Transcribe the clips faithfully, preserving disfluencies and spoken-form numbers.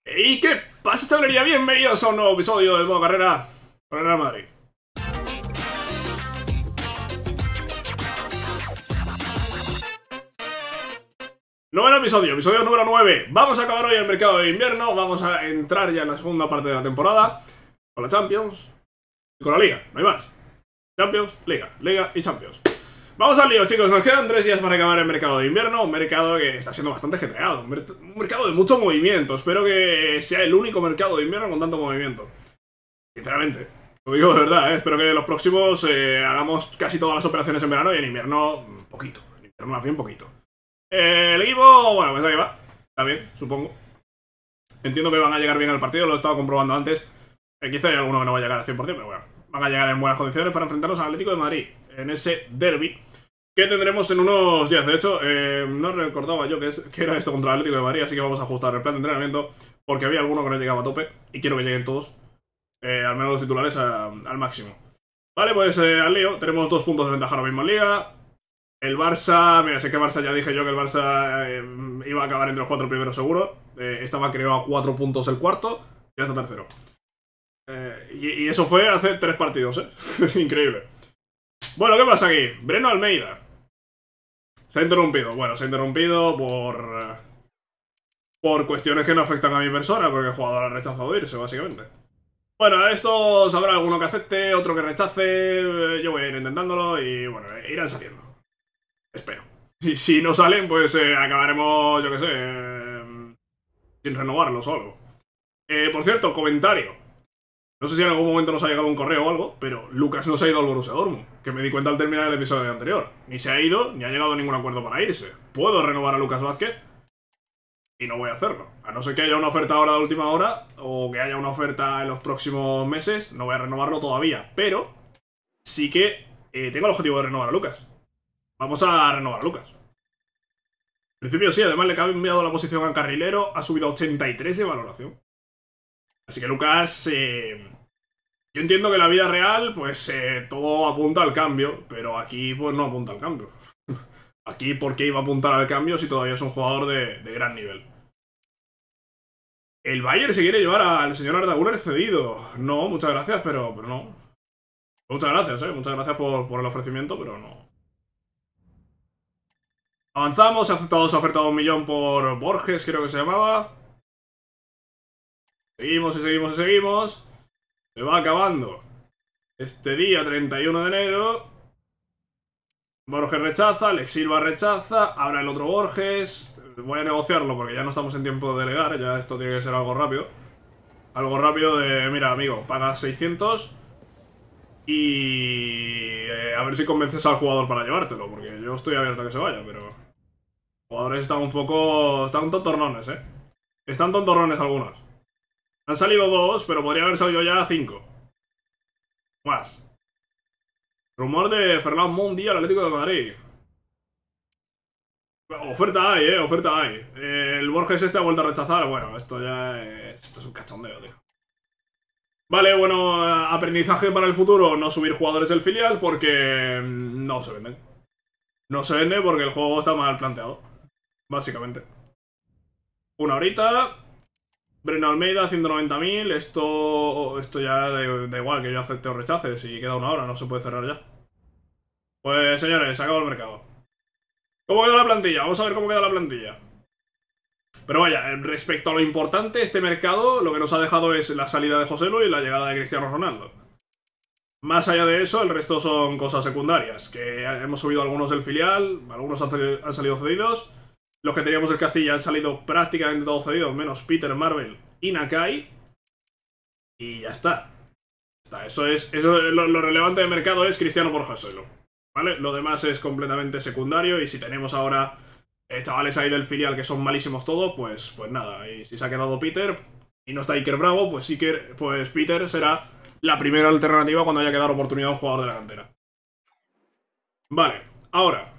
¿Y qué pasa, chavalería? Bienvenidos a un nuevo episodio de Modo Carrera con el Real Madrid. Noveno episodio, episodio número nueve. Vamos a acabar hoy el mercado de invierno. Vamos a entrar ya en la segunda parte de la temporada con la Champions y con la Liga, no hay más. Champions, Liga, Liga y Champions. Vamos al lío, chicos, nos quedan tres días para acabar el mercado de invierno. Un mercado que está siendo bastante ajetreado, un, mer un mercado de mucho movimiento. Espero que sea el único mercado de invierno con tanto movimiento. Sinceramente, lo digo de verdad, ¿eh? Espero que los próximos eh, hagamos casi todas las operaciones en verano y en invierno poquito. En invierno más bien poquito. eh, El equipo, bueno, pues ahí va. Está bien, supongo. Entiendo que van a llegar bien al partido, lo he estado comprobando antes. eh, Quizá hay alguno que no va a llegar al cien por cien, pero bueno, van a llegar en buenas condiciones para enfrentarnos al Atlético de Madrid en ese derbi que tendremos en unos días. De hecho, eh, no recordaba yo que, es, que era esto contra el Atlético de Madrid, así que vamos a ajustar el plan de entrenamiento porque había alguno que no llegaba a tope y quiero que lleguen todos, eh, al menos los titulares, a, al máximo. Vale, pues eh, al lío. Tenemos dos puntos de ventaja ahora mismo en Liga. El Barça, mira, sé que Barça ya dije yo que el Barça eh, iba a acabar entre los cuatro primeros seguro. eh, Estaba creo a cuatro puntos el cuarto y hasta tercero. eh, y, y eso fue hace tres partidos, eh. Increíble. Bueno, ¿qué pasa aquí? Breno Almeida se ha interrumpido. Bueno, se ha interrumpido por... Por cuestiones que no afectan a mi persona, porque el jugador ha rechazado irse, básicamente. Bueno, a esto habrá alguno que acepte, otro que rechace. Yo voy a ir intentándolo y, bueno, irán saliendo. Espero. Y si no salen, pues eh, acabaremos, yo qué sé, eh, sin renovarlo solo. Eh, por cierto, comentario. No sé si en algún momento nos ha llegado un correo o algo, pero Lucas no se ha ido al Borussia Dortmund, que me di cuenta al terminar el episodio anterior. Ni se ha ido, ni ha llegado a ningún acuerdo para irse. ¿Puedo renovar a Lucas Vázquez? Y no voy a hacerlo. A no ser que haya una oferta ahora de última hora, o que haya una oferta en los próximos meses, no voy a renovarlo todavía. Pero sí que eh, tengo el objetivo de renovar a Lucas. Vamos a renovar a Lucas. En principio sí, además le he cambiado la posición al carrilero, ha subido a ochenta y tres de valoración. Así que Lucas, eh, yo entiendo que en la vida real, pues eh, todo apunta al cambio, pero aquí pues no apunta al cambio. Aquí, ¿por qué iba a apuntar al cambio si todavía es un jugador de, de gran nivel? El Bayern se quiere llevar al señor Arda Güler cedido. No, muchas gracias, pero, pero no. Muchas gracias, eh. Muchas gracias por, por el ofrecimiento, pero no. Avanzamos, ha aceptado su oferta de un millón por Borges, creo que se llamaba. Seguimos y seguimos y seguimos. Se va acabando este día treinta y uno de enero. Borges rechaza, Alex Silva rechaza. Ahora el otro Borges. Voy a negociarlo porque ya no estamos en tiempo de delegar. Ya esto tiene que ser algo rápido. Algo rápido de, mira amigo, pagas seiscientos y eh, a ver si convences al jugador para llevártelo, porque yo estoy abierto a que se vaya, pero los jugadores están un poco... Están tontorrones, eh. Están tontorrones algunos. Han salido dos, pero podría haber salido ya cinco. Más. Rumor de Ferland Mondi al Atlético de Madrid. Oferta hay, eh, oferta hay. eh, El Borges este ha vuelto a rechazar. Bueno, esto ya es... Esto es un cachondeo, tío. Vale, bueno, aprendizaje para el futuro. No subir jugadores del filial porque no se venden. No se vende porque el juego está mal planteado, básicamente. Una horita. Breno Almeida, ciento noventa mil. Esto esto ya da, da igual que yo acepte o rechace. Si queda una hora, no se puede cerrar ya. Pues señores, se acabó el mercado. ¿Cómo queda la plantilla? Vamos a ver cómo queda la plantilla. Pero vaya, respecto a lo importante, este mercado lo que nos ha dejado es la salida de Joselu y la llegada de Cristiano Ronaldo. Más allá de eso, el resto son cosas secundarias. Que hemos subido algunos del filial, algunos han salido, han salido cedidos. Los que teníamos del Castilla han salido prácticamente todos cedidos, menos Peter, Marvel y Nakai. Y ya está. está. Eso es, eso, lo, lo relevante del mercado es Cristiano por Joselu, ¿vale? Lo demás es completamente secundario y si tenemos ahora eh, chavales ahí del filial que son malísimos todos, pues, pues nada. Y si se ha quedado Peter y no está Iker Bravo, pues, Iker, pues Peter será la primera alternativa cuando haya que dar oportunidad a un jugador de la cantera. Vale, ahora.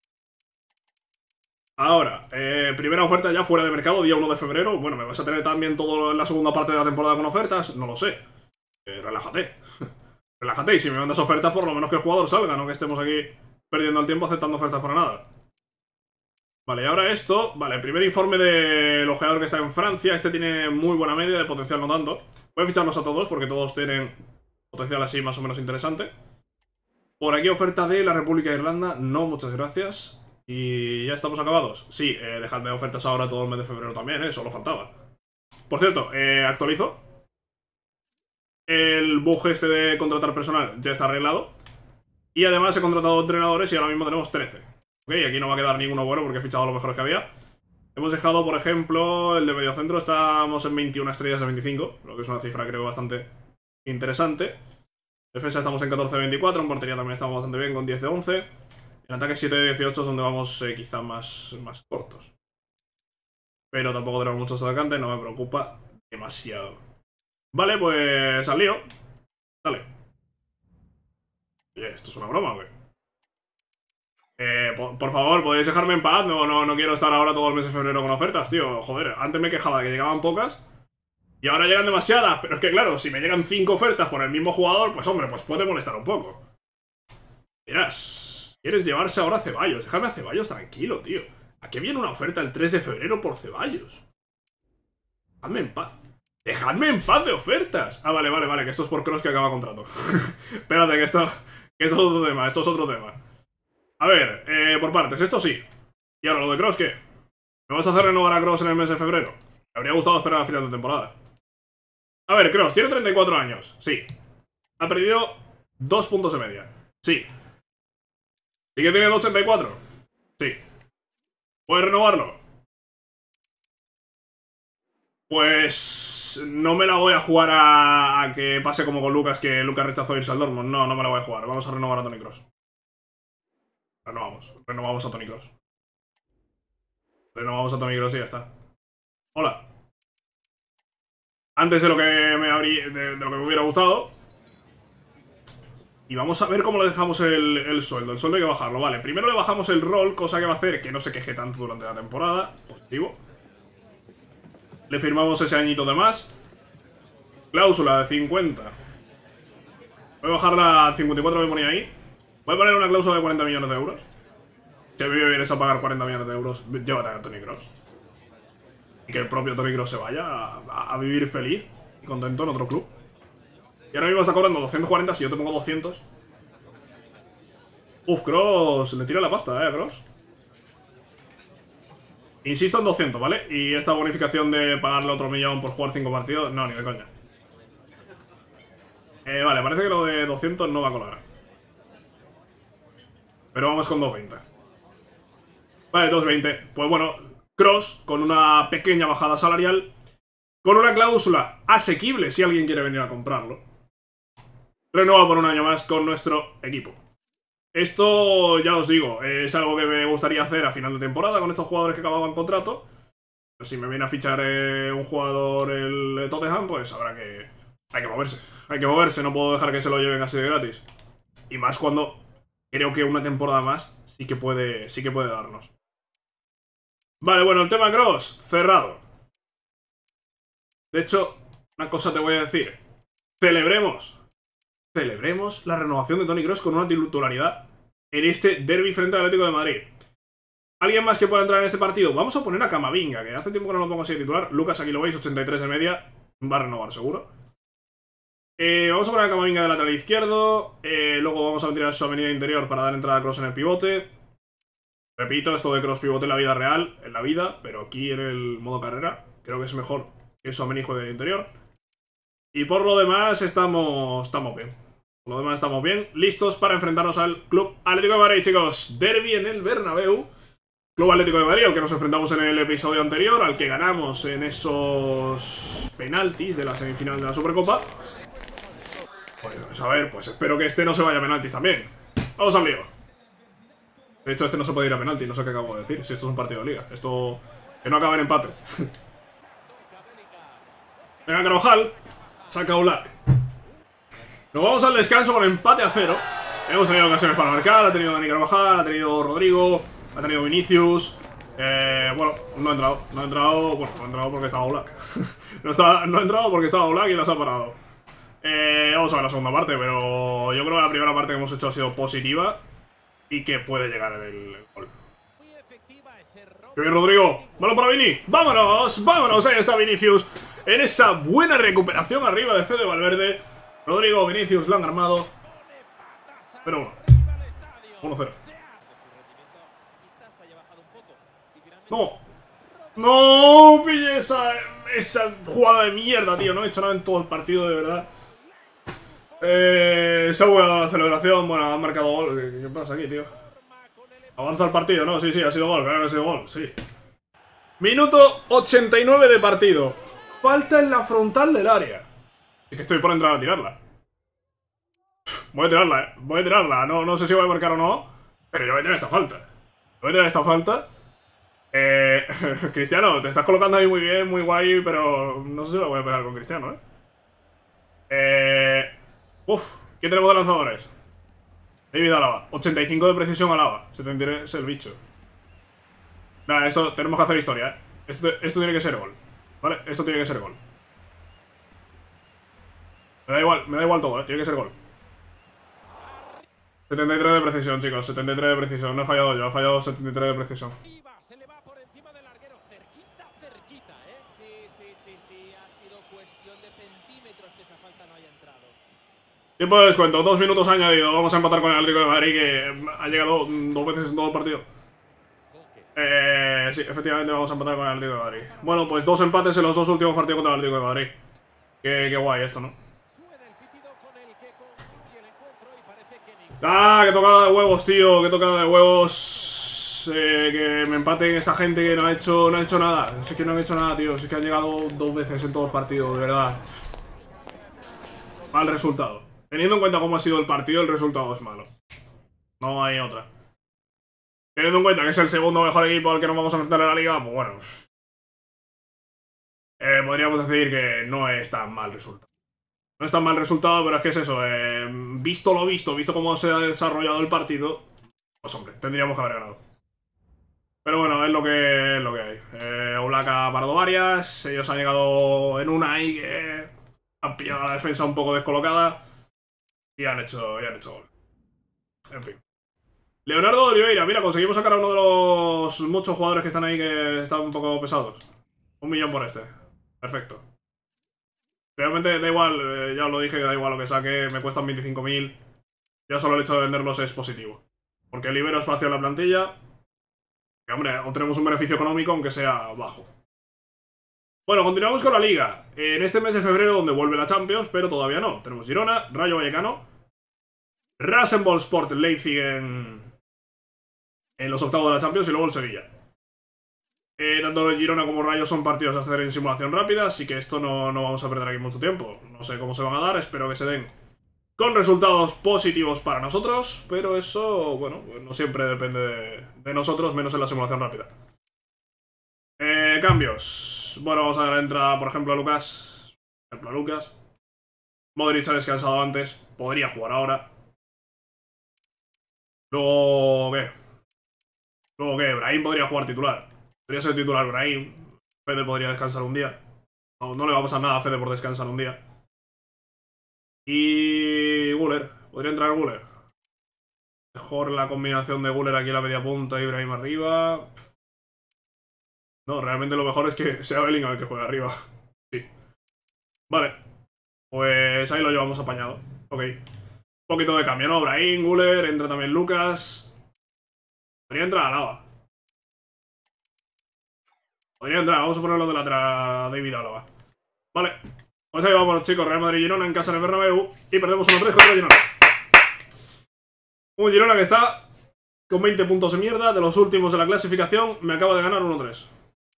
Ahora, eh, primera oferta ya fuera de mercado, día uno de febrero. Bueno, ¿me vas a tener también toda la segunda parte de la temporada con ofertas? No lo sé. Eh, relájate. Relájate y si me mandas ofertas, por lo menos que el jugador salga, no que estemos aquí perdiendo el tiempo aceptando ofertas para nada. Vale, y ahora esto. Vale, el primer informe del ojeador que está en Francia. Este tiene muy buena media, de potencial no tanto. Voy a ficharlos a todos porque todos tienen potencial así más o menos interesante. Por aquí oferta de la República de Irlanda. No, muchas gracias. Y ya estamos acabados. Sí, eh, dejadme ofertas ahora todo el mes de febrero también, eh, solo faltaba. Por cierto, eh, actualizo. El bug este de contratar personal ya está arreglado. Y además he contratado entrenadores y ahora mismo tenemos trece. Ok, aquí no va a quedar ninguno bueno porque he fichado a los mejores que había. Hemos dejado, por ejemplo, el de mediocentro. Estamos en veintiuna estrellas de veinticinco, lo que es una cifra creo bastante interesante. Defensa estamos en catorce de veinticuatro, en portería también estamos bastante bien con diez de once. En ataque siete de dieciocho es donde vamos eh, quizá más, más cortos. Pero tampoco tenemos muchos atacantes, no me preocupa demasiado. Vale, pues al lío. Dale. Oye, ¿esto es una broma, güey? Eh, por, por favor, podéis dejarme en paz. No, no, no quiero estar ahora todo el mes de febrero con ofertas, tío. Joder, antes me quejaba de que llegaban pocas y ahora llegan demasiadas. Pero es que claro, si me llegan cinco ofertas por el mismo jugador, pues hombre, pues puede molestar un poco. Miras, ¿quieres llevarse ahora a Ceballos? Déjame a Ceballos tranquilo, tío. ¿A qué viene una oferta el tres de febrero por Ceballos? Dejadme en paz. ¡Dejadme en paz de ofertas! Ah, vale, vale, vale, que esto es por Kroos que acaba contrato. Espérate, que esto, que esto es otro tema, esto es otro tema. A ver, eh, por partes, esto sí. Y ahora, lo de Kroos, ¿qué? ¿Me vas a hacer renovar a Kroos en el mes de febrero? Me habría gustado esperar al final de temporada. A ver, Kroos, tiene treinta y cuatro años, sí. Ha perdido dos puntos de media, sí. ¿Sigue teniendo ochenta y cuatro? Sí. ¿Puedes renovarlo? Pues... no me la voy a jugar a, a que pase como con Lucas, que Lucas rechazó irse al Dortmund. No, no me la voy a jugar. Vamos a renovar a Toni Kroos. Renovamos. Renovamos a Toni Kroos. Renovamos a Toni Kroos y ya está. Hola. Antes de lo que me habría, de, de lo que me hubiera gustado. Y vamos a ver cómo le dejamos el, el sueldo. El sueldo hay que bajarlo, vale. Primero le bajamos el rol, cosa que va a hacer que no se queje tanto durante la temporada. Positivo. Le firmamos ese añito de más. Cláusula de cincuenta. Voy a bajarla a cincuenta y cuatro que me ponía ahí. Voy a poner una cláusula de cuarenta millones de euros. Si a mí me vienes a pagar cuarenta millones de euros, llévate a Toni Kroos. Y que el propio Toni Kroos se vaya a, a, a vivir feliz y contento en otro club. Y ahora mismo está cobrando doscientos cuarenta, si yo te pongo doscientos. Uf, Kroos, le tira la pasta, eh, Kroos. Insisto en doscientos, ¿vale? Y esta bonificación de pagarle otro millón por jugar cinco partidos, no, ni de coña. Eh, vale, parece que lo de doscientos no va a colar. Pero vamos con doscientos veinte. Vale, doscientos veinte. Pues bueno, Kroos con una pequeña bajada salarial, con una cláusula asequible si alguien quiere venir a comprarlo. Renueva por un año más con nuestro equipo. Esto, ya os digo, es algo que me gustaría hacer a final de temporada con estos jugadores que acababan contrato. Si me viene a fichar eh, un jugador el Tottenham, pues habrá que... Hay que moverse, hay que moverse, no puedo dejar que se lo lleven así de gratis. Y más cuando creo que una temporada más sí que puede, sí que puede darnos. Vale, bueno, el tema Kroos, cerrado. De hecho, una cosa te voy a decir. Celebremos. Celebremos la renovación de Toni Kroos con una titularidad en este derbi frente al Atlético de Madrid. ¿Alguien más que pueda entrar en este partido? Vamos a poner a Camavinga, que hace tiempo que no lo pongo así de titular. Lucas, aquí lo veis, ochenta y tres de media. Va a renovar, seguro. Eh, vamos a poner a Camavinga de lateral izquierdo. Eh, luego vamos a meter a su avenida interior para dar entrada a Kroos en el pivote. Repito, esto de Kroos pivote en la vida real, en la vida, pero aquí en el modo carrera creo que es mejor que su amenijo de interior. Y por lo demás estamos, estamos bien. Por lo demás estamos bien, listos para enfrentarnos al Club Atlético de Madrid, chicos. Derbi en el Bernabéu. Club Atlético de Madrid, al que nos enfrentamos en el episodio anterior, al que ganamos en esos penaltis de la semifinal de la Supercopa. Pues a ver, pues espero que este no se vaya a penaltis también. Vamos al lío. De hecho, este no se puede ir a penalti, no sé qué acabo de decir. Si esto es un partido de liga, esto... que no acaba en empate. Venga, Carvajal. Saca Oblak. Nos vamos al descanso con empate a cero. Hemos tenido ocasiones para marcar. Ha tenido Dani Carvajal, ha tenido Rodrigo, ha tenido Vinicius. Eh, bueno, no ha entrado. No ha entrado. Bueno, no ha entrado porque estaba Oblak. no, está, no ha entrado porque estaba Oblak y las ha parado. Eh, vamos a ver la segunda parte, pero yo creo que la primera parte que hemos hecho ha sido positiva y que puede llegar el gol. Muy efectiva ese ¡Qué bien, Rodrigo! ¡Malo para Vini! ¡Vámonos! ¡Vámonos! Ahí está Vinicius. En esa buena recuperación arriba de Fede Valverde. Rodrigo, Vinicius, lo han armado. Pero uno. uno cero. ¡No! ¡No! Pille esa, esa jugada de mierda, tío. No he hecho nada en todo el partido, de verdad. Eh, se ha jugado la celebración. Bueno, han marcado gol. ¿Qué, qué pasa aquí, tío? Avanza el partido, ¿no? Sí, sí, ha sido gol. Claro que ha sido gol, sí. Minuto ochenta y nueve de partido. Falta en la frontal del área. Es que estoy por entrar a tirarla. Voy a tirarla, eh. Voy a tirarla. No, no sé si voy a marcar o no. Pero yo voy a tirar esta falta. Voy a tirar esta falta. Eh, Cristiano, te estás colocando ahí muy bien, muy guay, pero no sé si lo voy a pegar con Cristiano, ¿eh? Eh... Uf, ¿qué tenemos de lanzadores? David Alaba, ochenta y cinco de precisión Alaba, setenta y tres es el bicho. Nada, esto tenemos que hacer historia, ¿eh? Esto, esto tiene que ser gol, ¿vale? Esto tiene que ser gol. Me da igual, me da igual todo, ¿eh? Tiene que ser gol. setenta y tres de precisión, chicos, setenta y tres de precisión. No he fallado yo, he fallado setenta y tres de precisión. Tiempo de descuento, dos minutos añadido. Vamos a empatar con el Atlético de Madrid, que ha llegado dos veces en todo el partido. Eh, sí, efectivamente vamos a empatar con el Atlético de Madrid. Bueno, pues dos empates en los dos últimos partidos contra el Atlético de Madrid. Qué, qué guay esto, ¿no? Ah, qué tocada de huevos, tío. Qué tocada de huevos. Eh, que me empaten esta gente que no ha hecho, no ha hecho nada. Es que no han hecho nada, tío. Es que han llegado dos veces en todo el partido, de verdad. Mal resultado. Teniendo en cuenta cómo ha sido el partido, el resultado es malo. No hay otra. Teniendo en cuenta que es el segundo mejor equipo al que nos vamos a enfrentar en la liga, pues bueno. Eh, podríamos decir que no es tan mal resultado. No es tan mal resultado, pero es que es eso. Eh, visto lo visto, visto cómo se ha desarrollado el partido, pues hombre, tendríamos que haber ganado. Pero bueno, es lo que, es lo que hay. Eh, Oblak ha parado varias. Ellos han llegado en una y que han pillado a la defensa un poco descolocada. Y han hecho, y han hecho gol. En fin. Leonardo Oliveira, mira, conseguimos sacar a uno de los muchos jugadores que están ahí que están un poco pesados. Un millón por este. Perfecto. Realmente da igual, eh, ya os lo dije, que da igual lo que saque, me cuestan veinticinco mil. Ya solo el hecho de venderlos es positivo. Porque libero espacio en la plantilla. Y hombre, obtenemos un beneficio económico, aunque sea bajo. Bueno, continuamos con la liga. En este mes de febrero, donde vuelve la Champions, pero todavía no. Tenemos Girona, Rayo Vallecano, Rasenballsport Leipzig en, en los octavos de la Champions y luego el Sevilla. Eh, tanto Girona como Rayo son partidos a hacer en simulación rápida, así que esto no, no vamos a perder aquí mucho tiempo. No sé cómo se van a dar, espero que se den con resultados positivos para nosotros, pero eso, bueno, no siempre depende de, de nosotros, menos en la simulación rápida. Eh, cambios. Bueno, vamos a dar la entrada, por ejemplo, a Lucas. Por ejemplo, a Lucas. Modric ha descansado antes, podría jugar ahora. Luego, ¿qué? Luego, ¿qué? Brahim podría jugar titular. Podría ser titular Brahim. Fede podría descansar un día. No, no le va a pasar nada a Fede por descansar un día. Y... Guller. Podría entrar Guller. Mejor la combinación de Guller aquí en la media punta y Brahim arriba. No, realmente lo mejor es que sea Bellingham el que juegue arriba. Sí. Vale. Pues ahí lo llevamos apañado. Ok. Un poquito de cambio, ¿no? Brahim, Guller, entra también Lucas. Podría entrar Alaba. Podría entrar, vamos a ponerlo de lateral David Alaba. Vale. Pues ahí vamos, chicos. Real Madrid-Girona en casa en el Bernabéu. Y perdemos uno tres contra Girona. Un Girona que está con veinte puntos de mierda. De los últimos de la clasificación. Me acaba de ganar uno tres.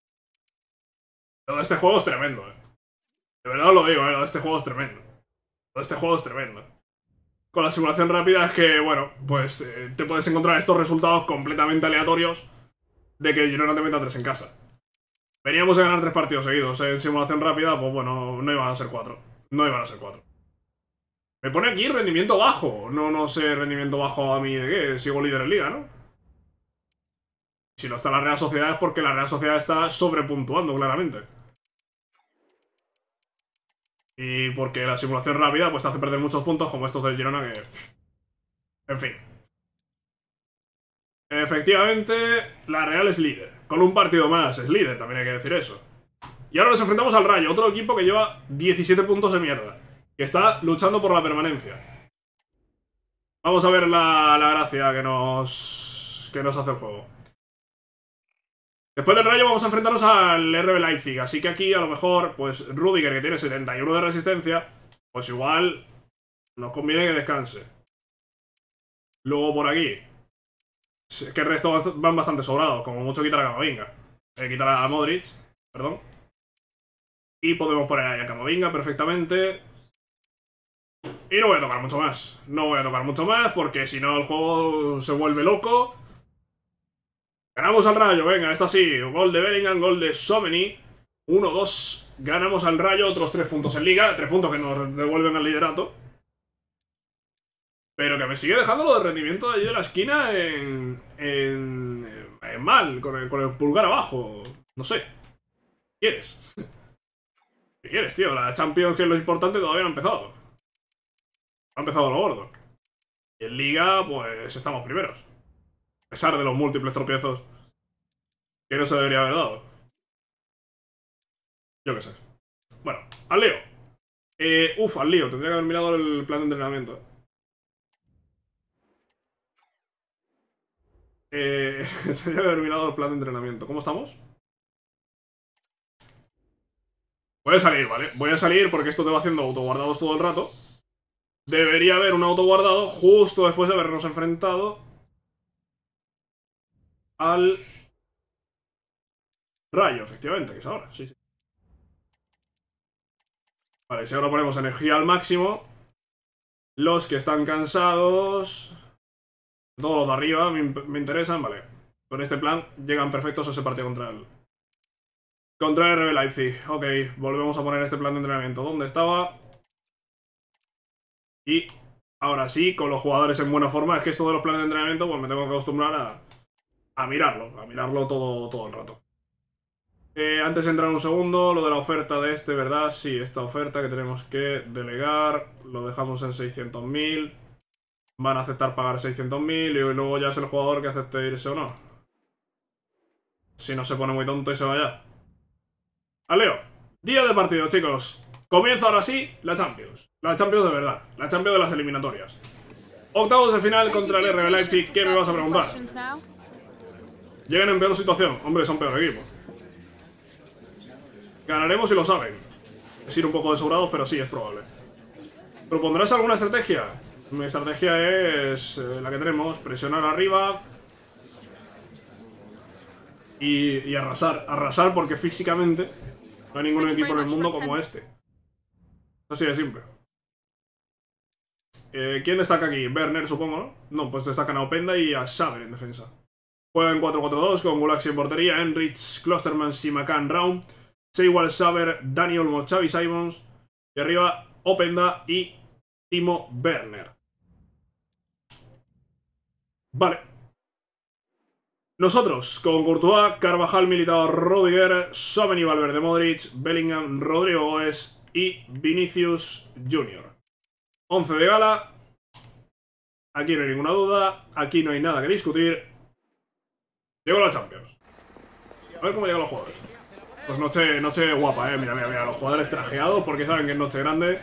Lo de este juego es tremendo, eh. De verdad os lo digo, eh. Lo de este juego es tremendo. Lo de este juego es tremendo. Con la simulación rápida es que, bueno, pues eh, te puedes encontrar estos resultados completamente aleatorios de que Girona te meta tres en casa. Veníamos a ganar tres partidos seguidos. En simulación rápida, pues bueno, no iban a ser cuatro. No iban a ser cuatro. Me pone aquí rendimiento bajo. No, no sé rendimiento bajo a mí de qué. Sigo líder en liga, ¿no? Si no está la Real Sociedad es porque la Real Sociedad está sobrepuntuando, claramente. Y porque la simulación rápida pues te hace perder muchos puntos, como estos del Girona que... En fin. Efectivamente, la Real es líder. con un partido más es líder, también hay que decir eso. Y ahora nos enfrentamos al Rayo, otro equipo que lleva diecisiete puntos de mierda, que está luchando por la permanencia. Vamos a ver la, la gracia que nos, que nos hace el juego. Después del Rayo vamos a enfrentarnos al R B Leipzig, así que aquí a lo mejor, pues Rüdiger, que tiene setenta y uno de resistencia, pues igual nos conviene que descanse. Luego por aquí, es que el resto van bastante sobrados, como mucho quitar a Camavinga. Eh, quitar a Modric, perdón. Y podemos poner ahí a Camavinga perfectamente. Y no voy a tocar mucho más. No voy a tocar mucho más porque si no el juego se vuelve loco. Ganamos al Rayo, venga, esta sí. Gol de Bellingham, gol de Tchouaméni. uno dos. Ganamos al Rayo, otros tres puntos en Liga. tres puntos que nos devuelven al liderato. Pero que me sigue dejando lo de rendimiento de allí de la esquina en, en, en mal, con el, con el pulgar abajo. No sé. ¿Qué quieres? ¿Qué quieres, tío? La Champions, que es lo importante, todavía no ha empezado. Ha empezado lo gordo. Y en Liga, pues estamos primeros. A pesar de los múltiples tropiezos que no se debería haber dado. Yo qué sé. Bueno, al lío. Eh, uf, al lío. Tendría que haber mirado el plan de entrenamiento. Eh, tendría que haber mirado el plan de entrenamiento. ¿Cómo estamos? Voy a salir, ¿vale? Voy a salir porque esto te va haciendo autoguardados todo el rato. Debería haber un autoguardado justo después de habernos enfrentado al Rayo, efectivamente, que es ahora, sí, sí. Vale, si ahora ponemos energía al máximo, los que están cansados, todos los de arriba me, me interesan, vale. Con este plan llegan perfectos a ese partido contra el contra el R B Leipzig. Ok, volvemos a poner este plan de entrenamiento. ¿Dónde estaba? Y ahora sí, con los jugadores en buena forma. Es que esto de los planes de entrenamiento, pues me tengo que acostumbrar a, a mirarlo, a mirarlo todo, todo el rato. Eh, antes de entrar un segundo, lo de la oferta de este, ¿verdad? Sí, esta oferta que tenemos que delegar, lo dejamos en seiscientos mil. Van a aceptar pagar seiscientos mil y luego ya es el jugador que acepte irse o no. Si no se pone muy tonto y se vaya. Aleo, día de partido, chicos. Comienza ahora sí la Champions. La Champions de verdad. La Champions de las eliminatorias. Octavos de final contra el R B Leipzig. ¿Qué me vas a preguntar? Llegan en peor situación. Hombre, son peor equipo. Ganaremos y lo saben. Es ir un poco desobrados, pero sí, es probable. ¿Propondrás alguna estrategia? Mi estrategia es eh, la que tenemos. Presionar arriba. Y, y arrasar. Arrasar porque físicamente no hay ningún equipo en el mundo como este. Así de simple. Eh, ¿Quién destaca aquí? Werner, supongo, ¿no? No, pues destacan a Openda y a Saber en defensa. Juega en cuatro cuatro dos con Gulaxi en portería, Enrich, Klosterman, Simakan, Raum, Seiwal, Saber, Dani Olmo, Xavi Simons. Y arriba Openda y Timo Werner. Vale. Nosotros, con Courtois, Carvajal, Militao, Rüdiger, Tchouaméni, Valverde, Modric, Bellingham, Rodrigo Goes y Vinicius Junior once de gala. Aquí no hay ninguna duda. Aquí no hay nada que discutir. Llegó la Champions. A ver cómo llegan los jugadores. Pues noche, noche guapa, eh. Mira, mira, mira. Los jugadores trajeados porque saben que es noche grande.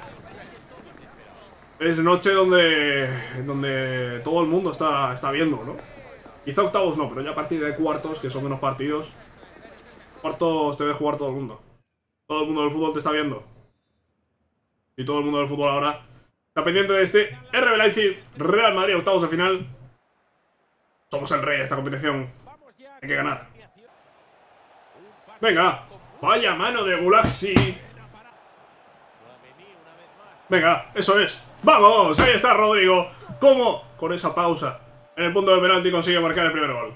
Es noche donde donde todo el mundo está, está viendo, ¿no? Quizá octavos no, pero ya a partir de cuartos, que son menos partidos. Cuartos te ve jugar todo el mundo. Todo el mundo del fútbol te está viendo. Y todo el mundo del fútbol ahora está pendiente de este R B Leipzig, Real Madrid, octavos de final. Somos el rey de esta competición. Hay que ganar. Venga. Vaya mano de Gulaxi. Venga, eso es. ¡Vamos! Ahí está Rodrigo. ¿Cómo? Con esa pausa en el punto de penalti consigue marcar el primer gol.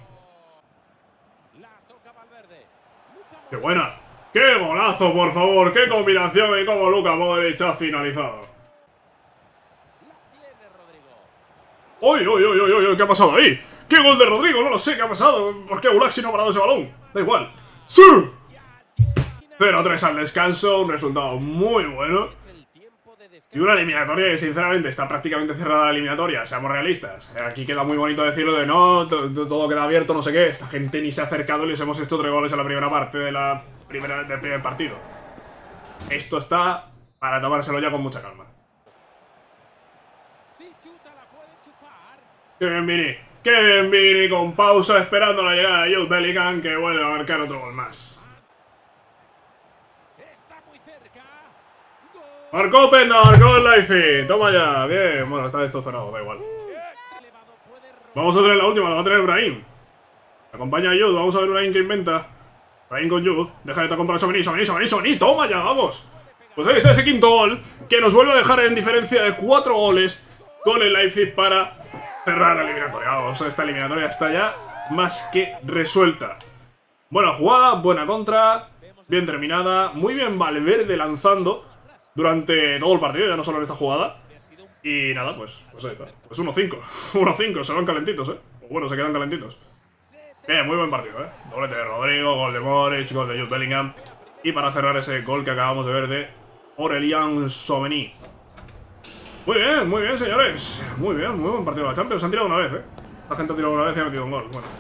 ¡Qué buena! ¡Qué golazo, por favor! ¡Qué combinación! Y cómo Luka Modric ha finalizado. ¡Uy, uy, uy, uy, uy! ¿Qué ha pasado ahí? ¡Qué gol de Rodrigo! No lo sé qué ha pasado. ¿Por qué Gulaxi no ha parado ese balón? Da igual. ¡Sí! cero tres al descanso. Un resultado muy bueno. Y una eliminatoria que sinceramente está prácticamente cerrada la eliminatoria, seamos realistas. Aquí queda muy bonito decirlo de no, todo queda abierto, no sé qué. Esta gente ni se ha acercado y les hemos hecho tres goles en la primera parte de la primera, del primer partido. Esto está para tomárselo ya con mucha calma. Kevin Vini, Kevin Vini con pausa esperando la llegada de Jude Bellingham, que vuelve a marcar otro gol más. Marcó Penda, marcó el Leipzig. Toma ya, bien. Bueno, está esto cerrado, da igual. Vamos a tener la última, la va a tener Brahim. Acompaña a Jude, vamos a ver Brahim que inventa. Brahim con Jude, deja de estar con Somení, Somení, Somení, Somení. Toma ya, vamos. Pues ahí está ese quinto gol, que nos vuelve a dejar en diferencia de cuatro goles con el Leipzig para cerrar la eliminatoria. Vamos, esta eliminatoria está ya más que resuelta. Buena jugada, buena contra, bien terminada. Muy bien Valverde lanzando durante todo el partido, ya no solo en esta jugada. Y nada, pues, pues ahí está. Pues uno cinco. uno cinco, se van calentitos, eh. O bueno, se quedan calentitos. Bien, muy buen partido, eh. Doblete de Rodrigo, gol de Modric, gol de Jude Bellingham. Y para cerrar ese gol que acabamos de ver de Aurélien Tchouameni. Muy bien, muy bien, señores. Muy bien, muy buen partido de la Champions. Se han tirado una vez, eh. La gente ha tirado una vez y ha metido un gol. Bueno.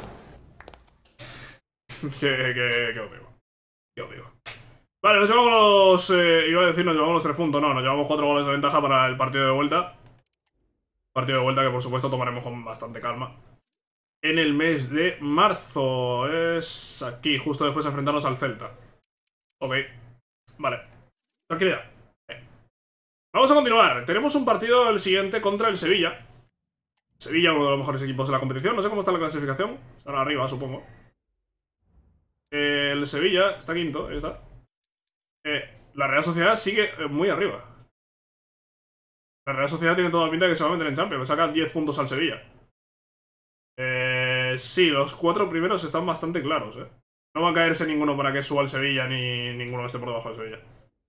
¿Qué, qué, qué os digo? ¿Qué os digo? Vale, nos llevamos los... Eh, iba a decir, nos llevamos los tres puntos. No, nos llevamos cuatro goles de ventaja para el partido de vuelta. Partido de vuelta que, por supuesto, tomaremos con bastante calma. En el mes de marzo. Es aquí, justo después de enfrentarnos al Celta. Ok. Vale. Tranquilidad. Eh. Vamos a continuar. Tenemos un partido, el siguiente, contra el Sevilla. Sevilla, uno de los mejores equipos de la competición. No sé cómo está la clasificación. Están arriba, supongo. El Sevilla está quinto, ahí está. Eh, la Real Sociedad sigue eh, muy arriba. La Real Sociedad tiene toda la pinta de que se va a meter en Champions. Le saca diez puntos al Sevilla. Eh, sí, los cuatro primeros están bastante claros, eh. No va a caerse ninguno para que suba el Sevilla, ni ninguno esté por debajo del Sevilla.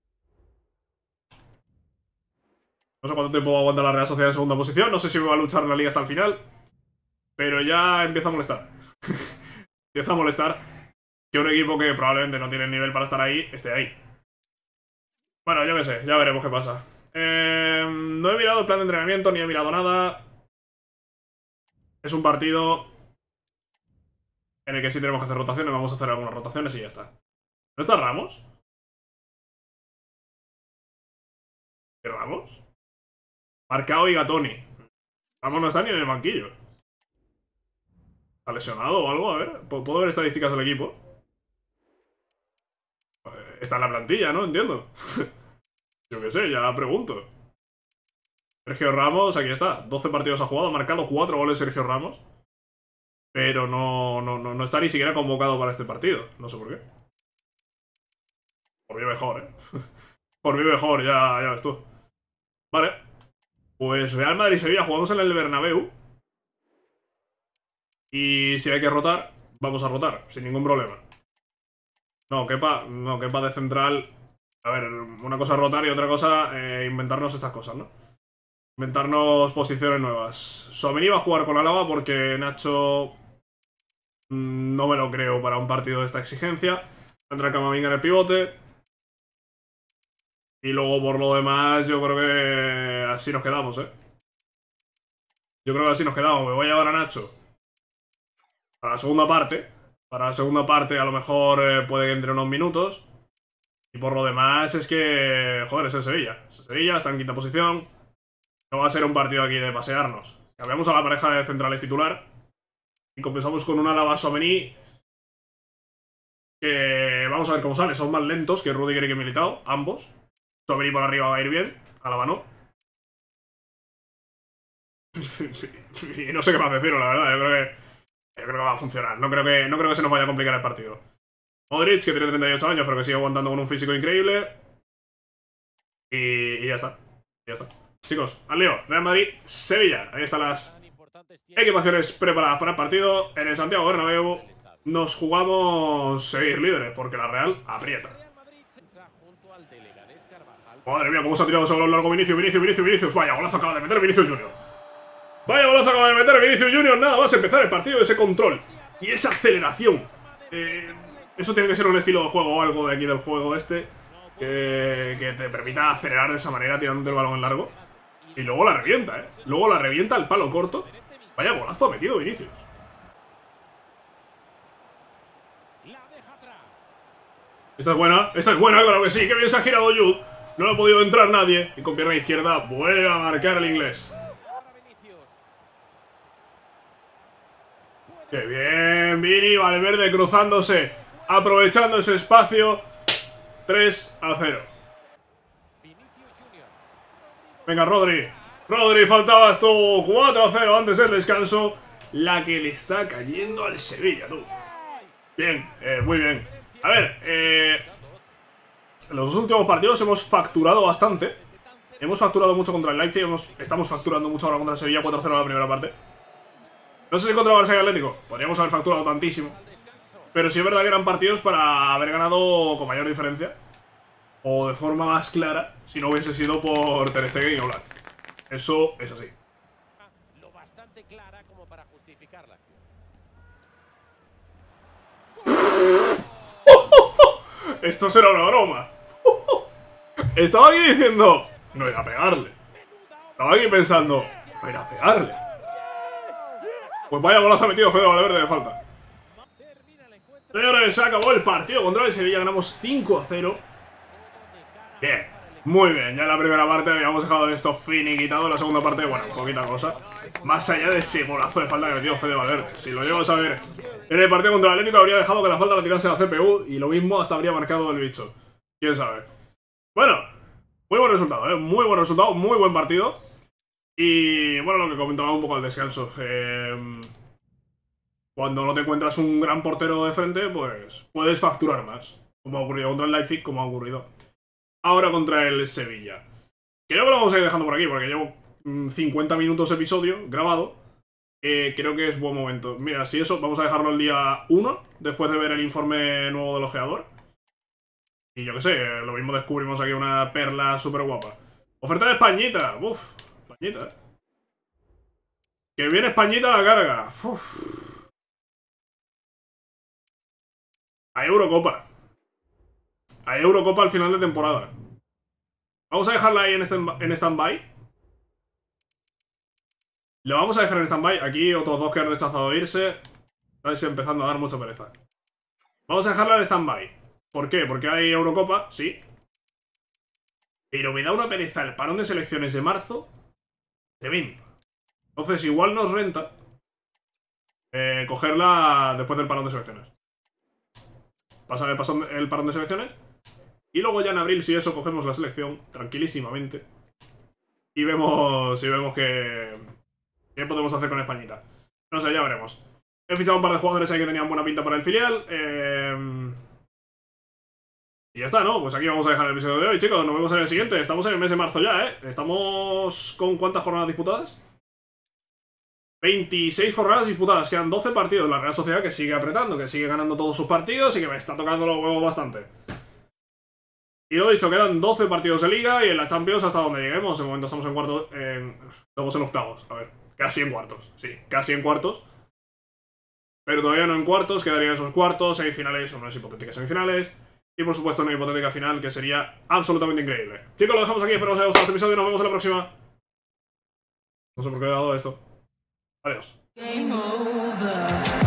No sé cuánto tiempo va a aguantar la Real Sociedad en segunda posición. No sé si va a luchar la liga hasta el final. Pero ya empieza a molestar. Empieza a molestar que un equipo que probablemente no tiene el nivel para estar ahí, esté ahí. Bueno, yo qué sé, ya veremos qué pasa. Eh, no he mirado el plan de entrenamiento, ni he mirado nada. Es un partido en el que sí tenemos que hacer rotaciones. Vamos a hacer algunas rotaciones y ya está. ¿No está Ramos? ¿Y Ramos? Marcao y Gatoni. Ramos no está ni en el banquillo. ¿Está lesionado o algo? A ver, ¿puedo ver estadísticas del equipo? Está en la plantilla, ¿no? Entiendo. Yo qué sé, ya pregunto. Sergio Ramos, aquí está. doce partidos ha jugado, ha marcado cuatro goles Sergio Ramos. Pero no, no, no, no está ni siquiera convocado para este partido. No sé por qué. Por mí mejor, ¿eh? Por mí mejor, ya, ya ves tú. Vale. Pues Real Madrid-Sevilla jugamos en el Bernabéu. Y si hay que rotar, vamos a rotar, sin ningún problema. No, Kepa, no, Kepa de central. A ver, una cosa es rotar y otra cosa eh, inventarnos estas cosas, ¿no? Inventarnos posiciones nuevas. Tchouameni va a jugar con Álava porque Nacho mmm, no me lo creo para un partido de esta exigencia. Entra Camavinga en el pivote. Y luego por lo demás yo creo que así nos quedamos, ¿eh? Yo creo que así nos quedamos. Me voy a llevar a Nacho para la segunda parte. Para la segunda parte a lo mejor eh, puede que entre unos minutos. Y por lo demás es que... Joder, es el Sevilla. Es el Sevilla, está en quinta posición. No va a ser un partido aquí de pasearnos. Cambiamos a la pareja de centrales titular. Y compensamos con un Álava Tchouameni. Que vamos a ver cómo sale. Son más lentos que Rudiger y que Militao, ambos. Tchouameni por arriba va a ir bien. Álava no. Y no sé qué más decirlo, la verdad. Yo creo que... Yo creo que va a funcionar. No creo que, no creo que se nos vaya a complicar el partido. Modric, que tiene treinta y ocho años, pero que sigue aguantando con un físico increíble. Y, y ya está. Ya está. Chicos, al lío. Real Madrid, Sevilla. Ahí están las equipaciones preparadas para el partido. En el Santiago Bernabéu nos jugamos seguir líderes, porque la Real aprieta. Madre mía, cómo se ha tirado ese gol largo Vinicius, Vinicius, Vinicius, Vinicius. Vaya golazo acaba de meter Vinicius Junior. Vaya golazo acaba de meter Vinicius Junior. Nada más empezar el partido, ese control y esa aceleración. Eh, eso tiene que ser un estilo de juego o algo de aquí del juego este. que, que te permita acelerar de esa manera tirándote el balón en largo. Y luego la revienta, ¿eh? Luego la revienta al palo corto. Vaya golazo ha metido Vinicius. Esta es buena, esta es buena, claro que sí. Que bien se ha girado Jude. No ha podido entrar nadie. Y con pierna izquierda vuelve a marcar el inglés. ¡Qué bien! Vini, Valverde cruzándose, aprovechando ese espacio. tres a cero. Venga, Rodri. Rodri, faltabas tú. cuatro a cero antes del descanso. La que le está cayendo al Sevilla, tú. Bien, eh, muy bien. A ver, eh... en los dos últimos partidos hemos facturado bastante. Hemos facturado mucho contra el Leipzig. Hemos... Estamos facturando mucho ahora contra el Sevilla. cuatro a cero en la primera parte. No sé si contra el Barça y Atlético podríamos haber facturado tantísimo, pero sí es verdad que eran partidos para haber ganado con mayor diferencia, o de forma más clara, si no hubiese sido por Ter Stegen y Oblak. Eso es así. Lo bastante clara como para justificar la acción. Esto será una broma. Estaba aquí diciendo, no irá a pegarle. Estaba aquí pensando, no irá a pegarle. Pues vaya golazo ha metido Fede Valverde de falta. Señores, se acabó el partido contra el Sevilla. Ganamos cinco a cero. Bien, muy bien. Ya en la primera parte habíamos dejado esto finiquitado. En la segunda parte, bueno, poquita cosa. Más allá de ese golazo de falta que metió Fede Valverde. Si lo llevas a ver en el partido contra el Atlético, habría dejado que la falta la tirase a la C P U. Y lo mismo hasta habría marcado el bicho. Quién sabe. Bueno, muy buen resultado, ¿eh? Muy buen resultado, muy buen partido. Y bueno, lo que comentaba un poco al descanso, eh, cuando no te encuentras un gran portero de frente, pues puedes facturar más, como ha ocurrido contra el Leipzig, como ha ocurrido ahora contra el Sevilla. Creo que lo vamos a ir dejando por aquí, porque llevo mmm, cincuenta minutos de episodio grabado. eh, Creo que es buen momento. Mira, si eso, vamos a dejarlo el día uno, después de ver el informe nuevo del ojeador. Y yo qué sé, lo mismo descubrimos aquí una perla súper guapa. Oferta de Españita, uff. Españita, ¿eh? Que viene Españita a la carga. Uf. Hay Eurocopa. Hay Eurocopa al final de temporada. Vamos a dejarla ahí en stand-by. Stand Lo vamos a dejar en stand-by. Aquí otros dos que han rechazado irse. Estáis empezando a dar mucha pereza. Vamos a dejarla en stand-by. ¿Por qué? Porque hay Eurocopa, sí. Pero me da una pereza el parón de selecciones de marzo. Tremendo. Entonces igual nos renta eh, cogerla después del parón de selecciones. Pasar el, pasón, el parón de selecciones. Y luego ya en abril, si eso, cogemos la selección tranquilísimamente. Y vemos, y vemos qué, qué podemos hacer con Españita. No sé, ya veremos. He fichado un par de jugadores ahí que tenían buena pinta para el filial. Eh... Y ya está, ¿no? Pues aquí vamos a dejar el episodio de hoy, chicos. Nos vemos en el siguiente. Estamos en el mes de marzo ya, ¿eh? Estamos con ¿cuántas jornadas disputadas? veintiséis jornadas disputadas, quedan doce partidos. La Real Sociedad que sigue apretando, que sigue ganando todos sus partidos y que me está tocando los huevos bastante. Y lo dicho, quedan doce partidos de Liga y en la Champions hasta donde lleguemos. De momento estamos en cuartos, en... estamos en octavos, a ver, casi en cuartos, sí, casi en cuartos. Pero todavía no en cuartos, quedarían esos cuartos, semifinales, unas hipotéticas semifinales. Y por supuesto una hipotética final que sería absolutamente increíble. Chicos, lo dejamos aquí, espero que os haya gustado este episodio y nos vemos en la próxima. No sé por qué he dado esto. Adiós. Game over.